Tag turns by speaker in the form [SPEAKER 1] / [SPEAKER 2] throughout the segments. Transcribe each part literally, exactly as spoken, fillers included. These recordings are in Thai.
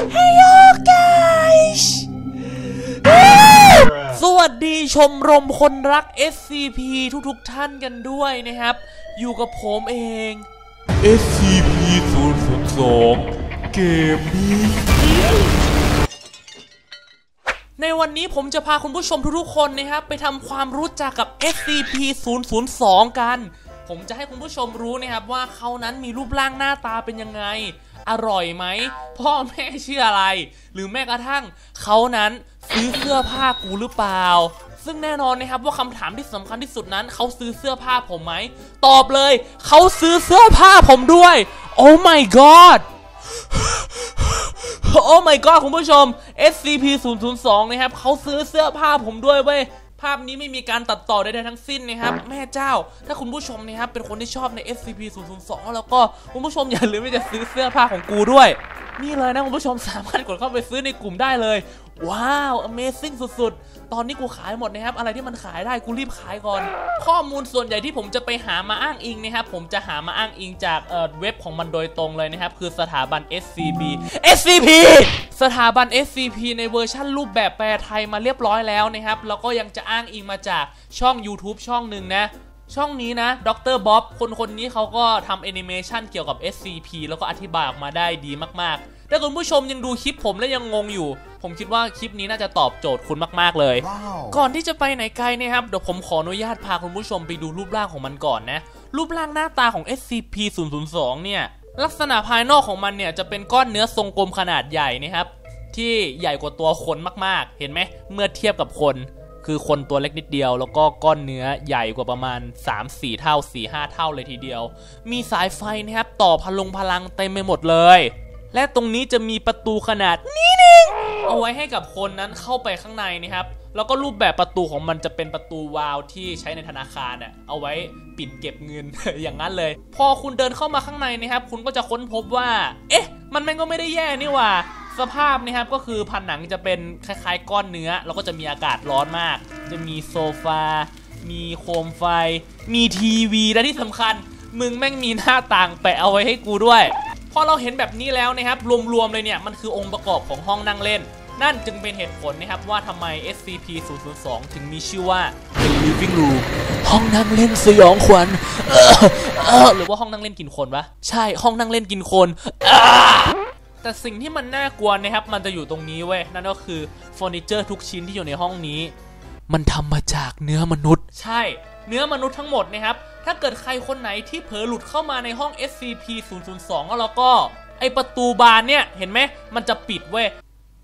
[SPEAKER 1] Hello guys สวัสดีชมรมคนรัก เอส ซี พี ทุกๆท่านกันด้วยนะครับอยู่กับผมเอง เอส ซี พี ศูนย์ ศูนย์ สอง เกมนี้ในวันนี้ผมจะพาคุณผู้ชมทุกๆคนนะครับไปทำความรู้จักกับ เอส ซี พี ศูนย์ ศูนย์ สอง กันผมจะให้คุณผู้ชมรู้นะครับว่าเขานั้นมีรูปร่างหน้าตาเป็นยังไงอร่อยไหมพ่อแม่ชื่ออะไรหรือแม้กระทั่งเขานั้นซื้อเสื้อผ้ากูหรือเปล่าซึ่งแน่นอนนะครับว่าคำถามที่สำคัญที่สุดนั้นเขาซื้อเสื้อผ้าผมไหมตอบเลยเขาซื้อเสื้อผ้าผมด้วยโอ้ my god โอ้ my god คุณผู้ชม เอส ซี พี ศูนย์ ศูนย์ สอง นะครับเขาซื้อเสื้อผ้าผมด้วยเว้ยภาพนี้ไม่มีการตัดต่อใดๆทั้งสิ้นนะครับแม่เจ้าถ้าคุณผู้ชมนะครับเป็นคนที่ชอบใน เอส ซี พี ศูนย์ ศูนย์ สอง แล้วก็คุณผู้ชมอย่าลืมที่จะซื้อเสื้อผ้าของกูด้วยนี่เลยนะคุณผู้ชมสามารถกดเข้าไปซื้อในกลุ่มได้เลยว้าว Amazing สุดๆตอนนี้กูขายหมดนะครับอะไรที่มันขายได้กูรีบขายก่อนข้อมูลส่วนใหญ่ที่ผมจะไปหามาอ้างอิงนะครับผมจะหามาอ้างอิงจากเอ่อเว็บของมันโดยตรงเลยนะครับคือสถาบัน เอส ซี บี เอส ซี พี สถาบัน เอส ซี พี ในเวอร์ชั่นรูปแบบแปลไทยมาเรียบร้อยแล้วนะครับแล้วก็ยังจะอ้างอิงมาจากช่อง YouTube ช่องหนึ่งนะช่องนี้นะดร.บ๊อบคนคนนี้เขาก็ทำแอนิเมชันเกี่ยวกับ เอส ซี พี แล้วก็อธิบายออกมาได้ดีมากๆถ้าคุณผู้ชมยังดูคลิปผมและยังงงอยู่ผมคิดว่าคลิปนี้น่าจะตอบโจทย์คุณมากๆเลย wow. ก่อนที่จะไปไหนไกลนะครับเดี๋ยวผมขออนุญาตพาคุณผู้ชมไปดูรูปร่างของมันก่อนนะรูปร่างหน้าตาของ เอส ซี พี ศูนย์ ศูนย์ สอง เนี่ยลักษณะภายนอกของมันเนี่ยจะเป็นก้อนเนื้อทรงกลมขนาดใหญ่นะครับที่ใหญ่กว่าตัวคนมากๆเห็นไหมเมื่อเทียบกับคนคือคนตัวเล็กนิดเดียวแล้วก็ก้อนเนื้อใหญ่กว่าประมาณ สามถึงสี่ เท่า สี่ถึงห้า เท่าเลยทีเดียวมีสายไฟนะครับต่อพลงพลังเต็มไปหมดเลยและตรงนี้จะมีประตูขนาดนี้นึงเอาไว้ให้กับคนนั้นเข้าไปข้างในนะครับแล้วก็รูปแบบประตูของมันจะเป็นประตูวาล์วที่ใช้ในธนาคารอ่ะเอาไว้ปิดเก็บเงิน อย่างนั้นเลยพอคุณเดินเข้ามาข้างในนะครับคุณก็จะค้นพบว่าเอ๊ะมันมันก็ไม่ได้แย่นี่หว่าสภาพนะครับก็คือผนังจะเป็นคล้ายๆก้อนเนื้อแล้วก็จะมีอากาศร้อนมากจะมีโซฟามีโคมไฟมีทีวีและที่สำคัญมึงแม่งมีหน้าต่างแปะเอาไว้ให้กูด้วยพอเราเห็นแบบนี้แล้วนะครับรวมๆเลยเนี่ยมันคือองค์ประกอบของห้องนั่งเล่นนั่นจึงเป็นเหตุผลนะครับว่าทำไม เอส ซี พี ศูนย์ ศูนย์ สอง ถึงมีชื่อว่าเป็น living room ห้องนั่งเล่นสยองขวัญหรือว่าห้องนั่งเล่นกินคนวะใช่ห้องนั่งเล่นกินคนแต่สิ่งที่มันน่ากลัวนะครับมันจะอยู่ตรงนี้เว้ยนั่นก็คือเฟอร์นิเจอร์ทุกชิ้นที่อยู่ในห้องนี้มันทำมาจากเนื้อมนุษย์ใช่เนื้อมนุษย์ทั้งหมดนะครับถ้าเกิดใครคนไหนที่เผลอหลุดเข้ามาในห้อง เอส ซี พี ศูนย์ ศูนย์ สอง แล้วก็ไอประตูบานเนี่ยเห็นไหมมันจะปิดเว้ย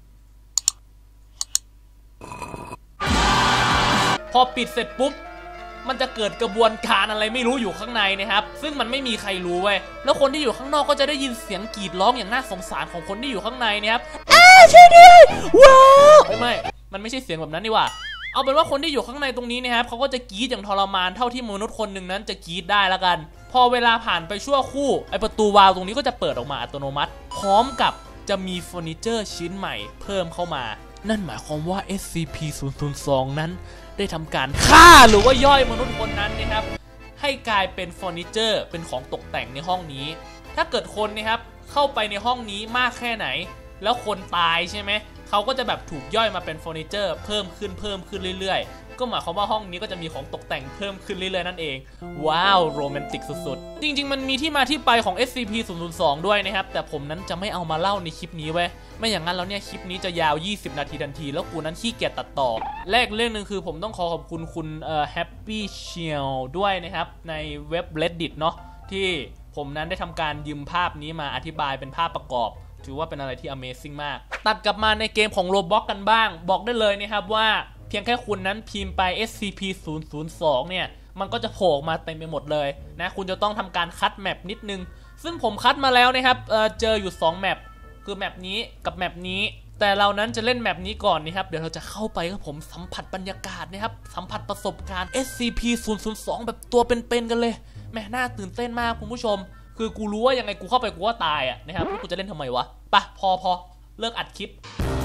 [SPEAKER 1] พอปิดเสร็จปุ๊บมันจะเกิดกระบวนการอะไรไม่รู้อยู่ข้างในนะครับซึ่งมันไม่มีใครรู้เว้ยแล้วคนที่อยู่ข้างนอกก็จะได้ยินเสียงกรีดร้องอย่างน่าสงสารของคนที่อยู่ข้างในนะครับอ้าช่วยด้วยว้าวไม่ไม่มันไม่ใช่เสียงแบบนั้นนี่หว่าเอาเป็นว่าคนที่อยู่ข้างในตรงนี้นะครับเขาก็จะกรีดอย่างทรมานเท่าที่มนุษย์คนหนึ่งนั้นจะกรีดได้ละกันพอเวลาผ่านไปชั่วคู่ไอประตูวาล์วตรงนี้ก็จะเปิดออกมาอัตโนมัติพร้อมกับจะมีเฟอร์นิเจอร์ชิ้นใหม่เพิ่มเข้ามานั่นหมายความว่า เอส ซี พี ศูนย์ ศูนย์ สอง นั้นได้ทำการฆ่าหรือว่าย่อยมนุษย์คนนั้นนะครับให้กลายเป็นเฟอร์นิเจอร์เป็นของตกแต่งในห้องนี้ถ้าเกิดคนนะครับเข้าไปในห้องนี้มากแค่ไหนแล้วคนตายใช่ไหมเขาก็จะแบบถูกย่อยมาเป็นเฟอร์นิเจอร์เพิ่มขึ้นเพิ่มขึ้นเรื่อยๆก็หมายความว่าห้องนี้ก็จะมีของตกแต่งเพิ่มขึ้นเรื่อยๆนั่นเองว้าวโรแมนติกสุดๆจริงๆมันมีที่มาที่ไปของ เอส ซี พี ศูนย์ ศูนย์ สอง ด้วยนะครับแต่ผมนั้นจะไม่เอามาเล่าในคลิปนี้เว้ยไม่อย่างนั้นแล้วเนี่ยคลิปนี้จะยาวยี่สิบนาทีทันทีแล้วกูนั้นขี้เกียจตัดต่อแรกเรื่องนึงคือผมต้องขอขอบคุณคุณเอ่อ Happy Shield ด้วยนะครับในเว็บ Reddit เนาะที่ผมนั้นได้ทำการยืมภาพนี้มาอธิบายเป็นภาพประกอบถือว่าเป็นอะไรที่ Amazing มากตัดกลับมาในเกมของ Roblox กันบ้างบอกได้เลยนะครับว่าเพียงแค่คุณนั้นพิมพ์ไป เอส ซี พี ศูนย์ ศูนย์ สอง เนี่ยมันก็จะโผล่มาเต็มไปหมดเลยนะคุณจะต้องทำการคัดแมปนิดนึงซึ่งผมคัดมาแล้วนะครับ เ, เจออยู่สองแมปคือแมปนี้กับแมปนี้แต่เรานั้นจะเล่นแมปนี้ก่อนนะครับเดี๋ยวเราจะเข้าไปครับผมสัมผัสบรรยากาศนะครับสัมผัสประสบการณ์ เอส ซี พี ศูนย์ ศูนย์ สอง แบบตัวเป็นๆกันเลยแม่น่าตื่นเต้นมากคุณผู้ชมคือกูรู้ว่ายังไงกูเข้าไปกูว่าตายอ่ะนะครับกูจะเล่นทำไมวะปะพอพอเลิกอัดคลิป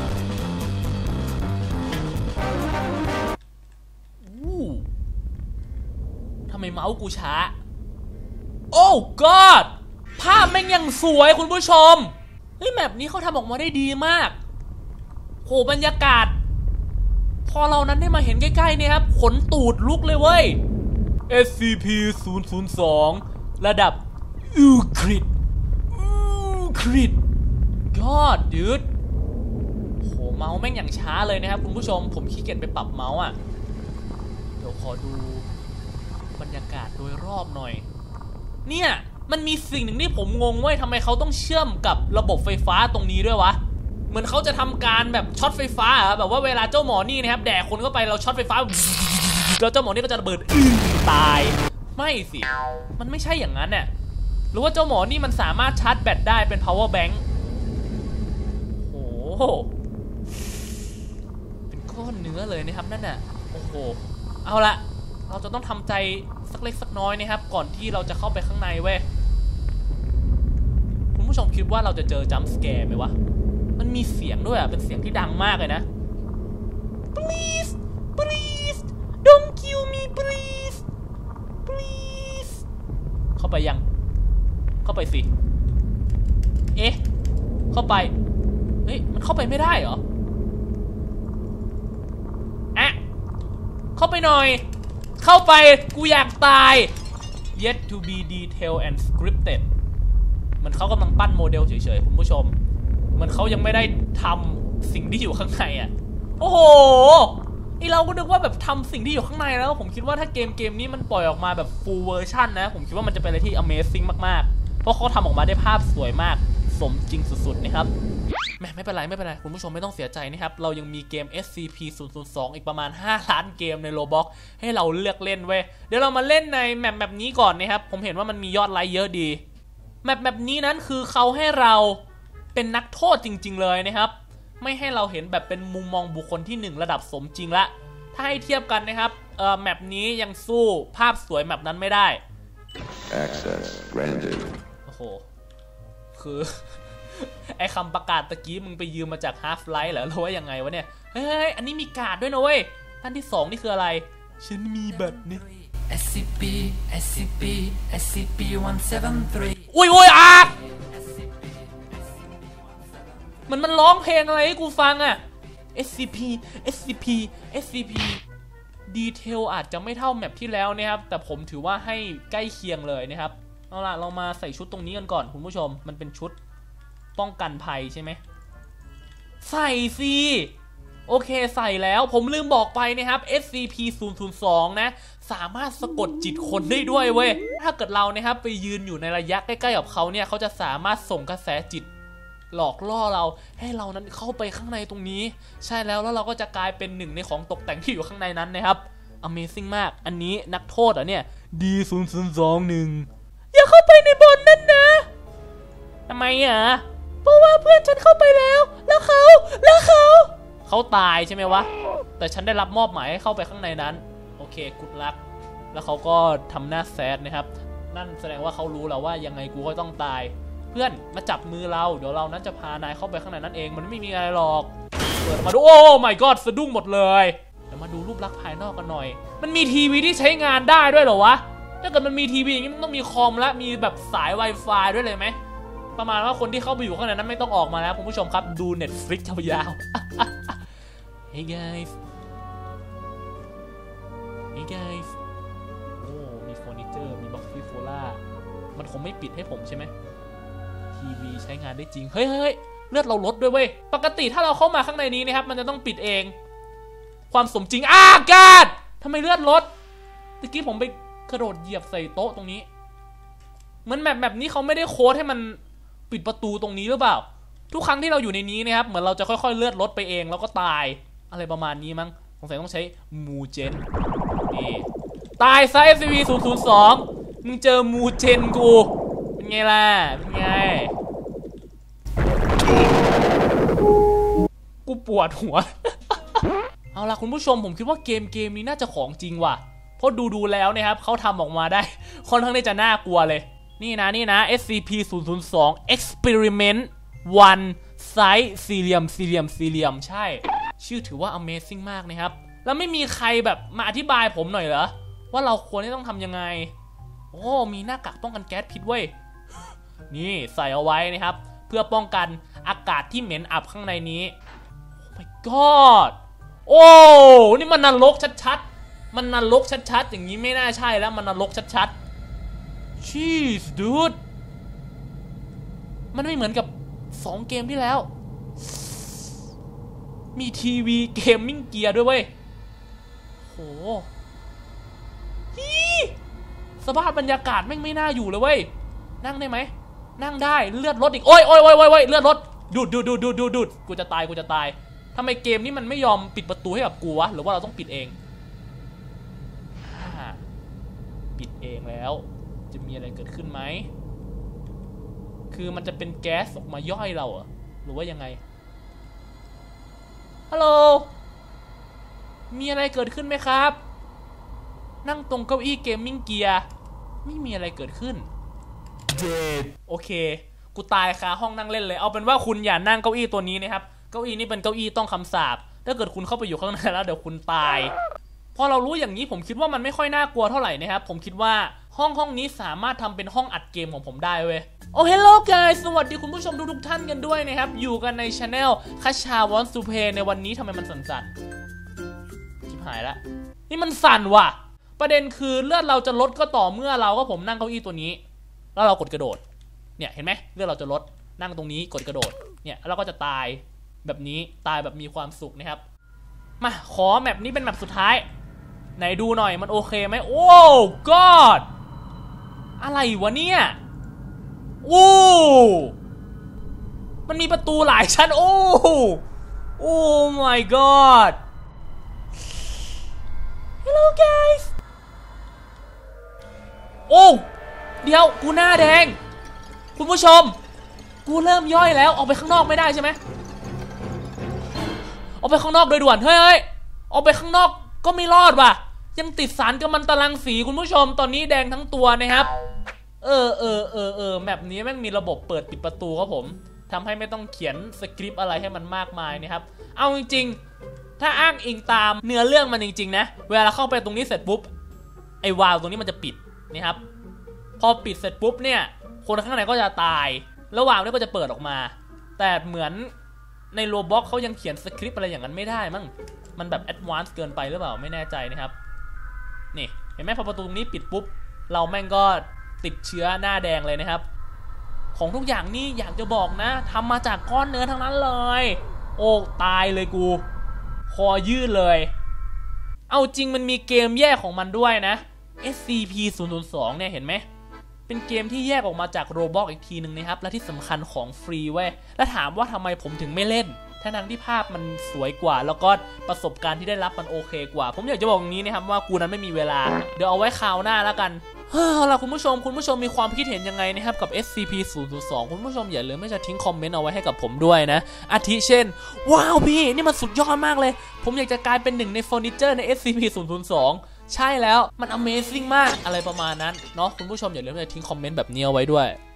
[SPEAKER 1] ทำไมเมาส์กูช้าโอ้ god ภาพแม่งยังสวยคุณผู้ชมเฮ้ยแมปนี้เขาทำออกมาได้ดีมากโหบรรยากาศพอเรานั้นได้มาเห็นใกล้ๆเนี่ยครับขนตูดลุกเลยเว้ย เอส ซี พี ศูนย์ ศูนย์ สอง ระดับอูคริดอูคริด God dude โหเมาส์แม่งอย่างช้าเลยนะครับคุณผู้ชมผมขี้เกียจไปปรับเมาส์อ่ะเดี๋ยวขอดูบรรยากาศโดยรอบหน่อยเนี่ยมันมีสิ่งหนึ่งที่ผมงงเว้ยทำไมเขาต้องเชื่อมกับระบบไฟฟ้าตรงนี้ด้วยวะเหมือนเขาจะทำการแบบช็อตไฟฟ้าอะแบบว่าเวลาเจ้าหมอนี่นะครับแดกคนเข้าไปเราช็อตไฟฟ้าแล้วเจ้าหมอนี่ก็จะระเบิดตายไม่สิมันไม่ใช่อย่างนั้นเนี่ยหรือว่าเจ้าหมอนี่มันสามารถชาร์จแบตได้เป็น power bank โอ้โหเป็นก้อนเนื้อเลยนะครับนั่นน่ะโอ้โหเอาละเราจะต้องทำใจสักเล็กสักน้อยนะครับก่อนที่เราจะเข้าไปข้างในเว้ยคุณผู้ชมคิดว่าเราจะเจอจัมป์สแกร์ไหมวะมันมีเสียงด้วยอ่ะเป็นเสียงที่ดังมากเลยนะ please please don't kill me please please เข้าไปยังเข้าไปสิเอ๊ะเข้าไปเฮ้ยมันเข้าไปไม่ได้เหรออะเข้าไปหน่อยเข้าไปกูอยากตาย yet to be detailed and scripted มันเขากำลังปั้นโมเดลเฉยๆคุณผู้ชมมันเขายังไม่ได้ทำสิ่งที่อยู่ข้างในอ่ะโอ้โหไอเราก็นึกว่าแบบทำสิ่งที่อยู่ข้างในแล้วผมคิดว่าถ้าเกมเกมนี้มันปล่อยออกมาแบบ full version นะผมคิดว่ามันจะเป็นอะไรที่ amazing มากๆเพราะเขาทำออกมาได้ภาพสวยมากสมจริงสุดๆนะครับแม่ไม่เป็นไรไม่เป็นไรคุณผู้ชมไม่ต้องเสียใจนะครับเรายังมีเกม เอส ซี พี ศูนย์ ศูนย์ สอง อีกประมาณห้าล้านเกมใน Roblox ให้เราเลือกเล่นเว้ยเดี๋ยวเรามาเล่นในแมปแบบนี้ก่อนนะครับผมเห็นว่ามันมียอดไลค์เยอะดีแมปแบบนี้นั้นคือเขาให้เราเป็นนักโทษจริงๆเลยนะครับไม่ให้เราเห็นแบบเป็นมุมมองบุคคลที่หนึ่งระดับสมจริงละถ้าให้เทียบกันนะครับเอ่อแมปนี้ยังสู้ภาพสวยแมปนั้นไม่ได้
[SPEAKER 2] Access granted
[SPEAKER 1] โอ้โหคือไอคำประกาศตะกี้มึงไปยืมมาจาก Half-Life เหรอหรือว่ายังไงวะเนี่ยเฮ้ยอันนี้มีการ์ดด้วยนะเว้ยท่านที่สองนี่คืออะไรฉันมีบัตรนี่
[SPEAKER 3] เอส ซี พี เอส ซี พี เอส ซี พี หนึ่ง เจ็ด สาม
[SPEAKER 1] อุ้ยอุ้ยอ่ะมันมันร้องเพลงอะไรให้กูฟังอะ เอส ซี พี เอส ซี พี เอส ซี พี ดีเทลอาจจะไม่เท่าแมปที่แล้วนะครับแต่ผมถือว่าให้ใกล้เคียงเลยนะครับเอาล่ะเรามาใส่ชุดตรงนี้กันก่อนคุณผู้ชมมันเป็นชุดป้องกันภัยใช่ไหมใส่สิโอเคใส่แล้วผมลืมบอกไปนะครับ เอส ซี พี ศูนย์ ศูนย์ สอง นะสามารถสะกดจิตคนได้ด้วยเว้ยถ้าเกิดเรานะครับไปยืนอยู่ในระยะใกล้ๆกับเขาเนี่ยเขาจะสามารถส่งกระแสจิตหลอกล่อเราให้เรานั้นเข้าไปข้างในตรงนี้ใช่แล้วแล้วเราก็จะกลายเป็นหนึ่งในของตกแต่งที่อยู่ข้างในนั้นนะครับ Amazing มากอันนี้นักโทษอ่ะเนี่ย ดี ศูนย์ ศูนย์ สอง หนึ่ง อย่าเข้าไปในบอนนั่นนะทำไมอ่ะเพราะว่าเพื่อนฉันเข้าไปแล้วแล้วเขาแล้วเขาเขาตายใช่ไหมวะแต่ฉันได้รับมอบหมายให้เข้าไปข้างในนั้นโอเคกุดลักแล้วเขาก็ทำหน้าแซดนะครับนั่นแสดงว่าเขารู้แล้วว่ายังไงกูก็ต้องตายเพื่อนมาจับมือเราเดี๋ยวเรานั้นจะพานายเข้าไปข้างในนั้นเองมันไม่มีอะไรหรอกเปิดมาดูโอ้ my god สะดุ้งหมดเลยเดี๋ยวมาดูรูปลักษณ์ภายนอกกันหน่อยมันมีทีวีที่ใช้งานได้ด้วยเหรอวะถ้าเกิดมันมีทีวีอย่างนี้มันต้องมีคอมและมีแบบสาย Wi-Fi ด้วยเลยไหมประมาณว่าคนที่เข้าไปอยู่ข้างในนั้นไม่ต้องออกมาแล้วคุณผู้ชมครับดู Netflix ยาวๆ Hey guys Hey guys โอ้มีเฟอร์นิเจอร์มีบ็อกซี่โฟล่ามันคงไม่ปิดให้ผมใช่ไหมทีวีใช้งานได้จริงเฮ้ยเฮ้ยเลือดเราลดด้วยเว้ยปกติถ้าเราเข้ามาข้างในนี้นะครับมันจะต้องปิดเองความสมจริงอากาศทำไมเลือดลดตะกี้ผมไปกระโดดเหยียบใส่โต๊ะตรงนี้เหมือนแบบแบบนี้เขาไม่ได้โค้ดให้มันปิดประตูตรงนี้หรือเปล่าทุกครั้งที่เราอยู่ในนี้นะครับเหมือนเราจะค่อยๆเลือดลดไปเองแล้วก็ตายอะไรประมาณนี้มั้งสงสัยต้องใช้มูเจนนี่ตายซะ เอส ซี พี ศูนย์ ศูนย์ สองมึงเจอมูเจนกูเป็นไงล่ะเป็นไงกูปวดหัว เอาล่ะคุณผู้ชมผมคิดว่าเกมเกมนี้น่าจะของจริงว่ะเพราะดูดูแล้วนะครับเขาทำออกมาได้ค่อนข้างที่จะน่ากลัวเลยนี่นะนี่นะ เอส ซี พี ศูนย์ ศูนย์ สอง Experiment วันไซส์สี่เหลี่ยมสี่เหลี่ยมสี่เหลี่ยมใช่ชื่อถือว่า Amazing มากนะครับแล้วไม่มีใครแบบมาอธิบายผมหน่อยเหรอว่าเราควรที่ต้องทำยังไงโอ้มีหน้ากากป้องกันแก๊สพิษเว้ยนี่ใส่เอาไว้นะครับเพื่อป้องกันอากาศที่เหม็นอับข้างในนี้ โอ้ my god โอ้นี่มันนรกชัดๆมันนรกชัดๆอย่างนี้ไม่น่าใช่แล้วมันนรกชัดๆ Jeez dude มันไม่เหมือนกับสองเกมที่แล้วมีทีวีเกมมิ่งเกียร์ด้วยเว้ยโหสภาพบรรยากาศแม่งไม่น่าอยู่เลยเว้ยนั่งได้ไหมนั่งได้เลือดลดอีกโอ้ยโอ้ยโอ้ยโอ้ยเลือดลดดูดดูดดูดดูดดูดดูดกูจะตายกูจะตายทำไมเกมนี้มันไม่ยอมปิดประตูให้กับกูวะหรือว่าเราต้องปิดเองปิดเองแล้วจะมีอะไรเกิดขึ้นไหมคือมันจะเป็นแก๊สออกมาย่อยเราเหรอหรือว่ายังไงฮัลโหลมีอะไรเกิดขึ้นไหมครับนั่งตรงเก้าอี้เกมมิ่งเกียร์ไม่มีอะไรเกิดขึ้นโอเคกูตายคาห้องนั่งเล่นเลยเอาเป็นว่าคุณอย่านั่งเก้าอี้ตัวนี้นะครับเก้าอี้นี้เป็นเก้าอี้ต้องคำสาปถ้าเกิดคุณเข้าไปอยู่ข้างในแล้วเดี๋ยวคุณตายพอเรารู้อย่างนี้ผมคิดว่ามันไม่ค่อยน่ากลัวเท่าไหร่นะครับผมคิดว่าห้องห้องนี้สามารถทำเป็นห้องอัดเกมของผมได้เว้ยโอ้ hello guys สวัสดีคุณผู้ชมทุกๆท่านกันด้วยนะครับอยู่กันใน channel คัชชาวอนซูเพในวันนี้ทำไมมันสั่นๆชิบหายละนี่มันสั่นว่ะประเด็นคือเลือดเราจะลดก็ต่อเมื่อเราก็ผมนั่งเก้าอี้ตัวนี้แล้วเรากดกระโดดเนี่ยเห็นไหมเลือดเราจะลดนั่งตรงนี้กดกระโดดเนี่ยแล้วก็จะตายแบบนี้ตายแบบมีความสุขนะครับมาขอแมปนี้เป็นแมปสุดท้ายไหนดูหน่อยมันโอเคไหมโอ้ god อะไรวะเนี่ยโอ้มันมีประตูหลายชั้นโอ้โอ้ my god hello guys โอ้เดี๋ยวกูหน้าแดงคุณผู้ชมกูเริ่มย่อยแล้วออกไปข้างนอกไม่ได้ใช่ไหมออกไปข้างนอกโดยด่วนเฮ้ยเฮ้ยออกไปข้างนอกก็ไม่รอดว่ะยังติดสารกัมมันตรังสีคุณผู้ชมตอนนี้แดงทั้งตัวนะครับเออเออเออเออแมปนี้แม่งมีระบบเปิดปิดประตูครับผมทำให้ไม่ต้องเขียนสคริปต์อะไรให้มันมากมายนะครับเอาจริงๆถ้าอ้างอิงตามเนื้อเรื่องมันจริงๆนะเวลาเราเข้าไปตรงนี้เสร็จปุ๊บไอ้วาล์วตรงนี้มันจะปิดนี่ครับพอปิดเสร็จปุ๊บเนี่ยคนข้างในก็จะตายระหว่างนี้ก็จะเปิดออกมาแต่เหมือนในโรบ็อกเขายังเขียนสคริปต์อะไรอย่างนั้นไม่ได้มั้งมันแบบแอดวานซ์เกินไปหรือเปล่าไม่แน่ใจนะครับนี่เห็นไหมพอประตูตรงนี้ปิดปุ๊บเราแม่งก็ติดเชื้อหน้าแดงเลยนะครับของทุกอย่างนี่อยากจะบอกนะทำมาจากก้อนเนื้อทั้งนั้นเลยโอ้ตายเลยกูคอยืดเลยเอาจริงมันมีเกมแยกของมันด้วยนะ เอส ซี พี ศูนย์ ศูนย์ สอง เนี่ยเห็นไหมเป็นเกมที่แยกออกมาจากโรบ็อกอีกทีหนึ่งนะครับและที่สำคัญของฟรีเว้ยแล้วถามว่าทำไมผมถึงไม่เล่นทั้งที่ภาพมันสวยกว่าแล้วก็ประสบการณ์ที่ได้รับมันโอเคกว่าผมอยากจะบอกอย่างนี้นะครับว่ากูนั้นไม่มีเวลาเดี๋ยวเอาไว้คราวหน้าแล้วกันเฮ้ยล่ะคุณผู้ชมคุณผู้ชมมีความคิดเห็นยังไงนะครับกับ เอส ซี พี ศูนย์ ศูนย์ สอง คุณผู้ชมอย่าลืมไม่จะทิ้งคอมเมนต์เอาไว้ให้กับผมด้วยนะอาทิเช่นว้าวพี่นี่มันสุดยอดมากเลยผมอยากจะกลายเป็นหนึ่งในเฟอร์นิเจอร์ใน เอส ซี พี ศูนย์ ศูนย์ สอง ใช่แล้วมัน Amazing มากอะไรประมาณนั้นเนาะคุณผู้ชมอย่าลืมจะทิ้งคอมเมนต์แบบนี้เอาไว้ด้วย